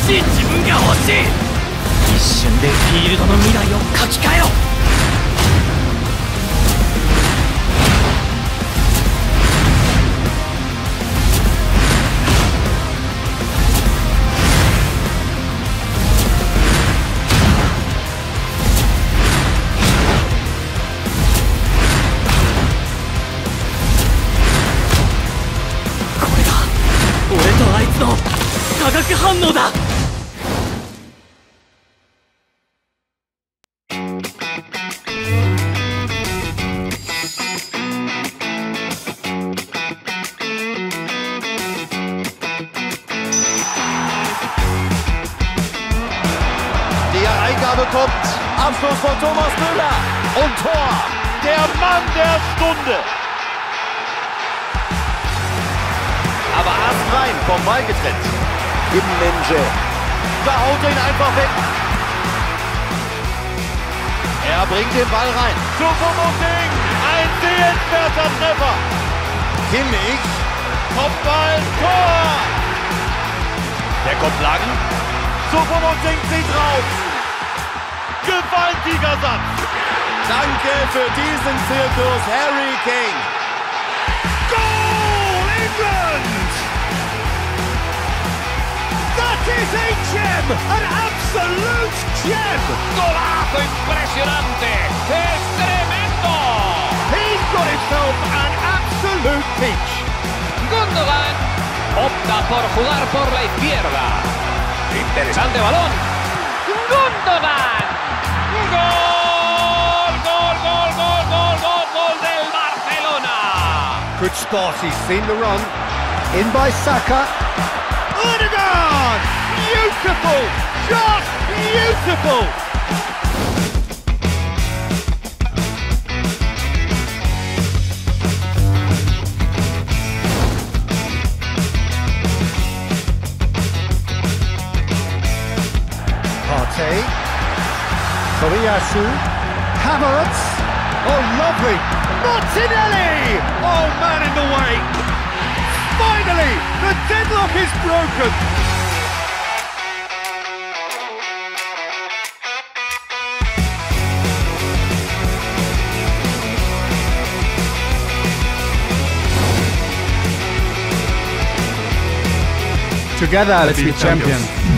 しい自分が欲しい。一瞬でフィールドの未来を書き換えろ。化学反応だ。 Die Eingabe kommt. Abschluss von Thomas Müller. Und Tor. Der Mann der Stunde. Aber astrein vom Ball getrennt. Immenje. Da haut er ihn einfach weg. Er bringt den Ball rein. Choupo-Moting. Ein sehenswerter Treffer. Kimmich. Kopfball. Tor. Der kommt lang. Choupo-Moting zieht raus. Gewaltiger Satz. Danke für diesen Zirkus, Harry Kane. Goal, England! That is a gem! An absolute gem! Golazo impresionante! ¡Es tremendo! He's got himself an absolute peach. Gundogan opta por jugar por la izquierda. Interesante balón. Gundogan. Gol, gol, gol, gol, gol, gol, gol del Barcelona. Good start, he's seen the run. In by Saka. Odegaard! Beautiful! Just beautiful! Partey. Tomiyasu. Havertz. Oh, lovely. Martinelli! Oh, man in the way. Finally, the deadlock is broken. Together, let's be champions.